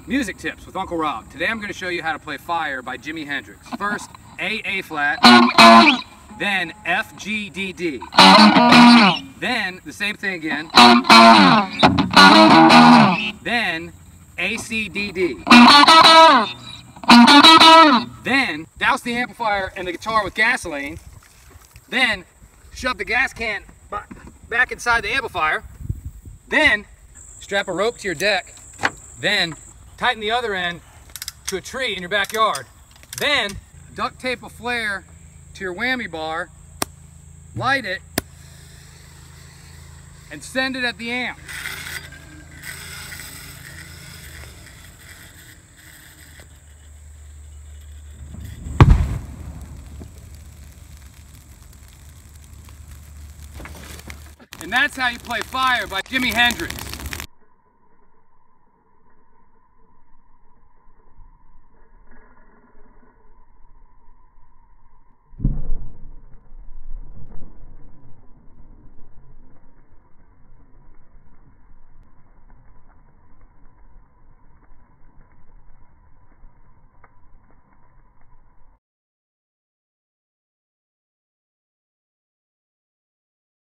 Music tips with Uncle Rob. Today I'm going to show you how to play Fire by Jimi Hendrix. First, A flat, then F, G, D, D. Then the same thing again. Then A, C, D, D. Then douse the amplifier and the guitar with gasoline. Then shove the gas can back inside the amplifier. Then strap a rope to your deck. Then tighten the other end to a tree in your backyard. Then duct tape a flare to your whammy bar, light it, and send it at the amp. And that's how you play Fire by Jimi Hendrix.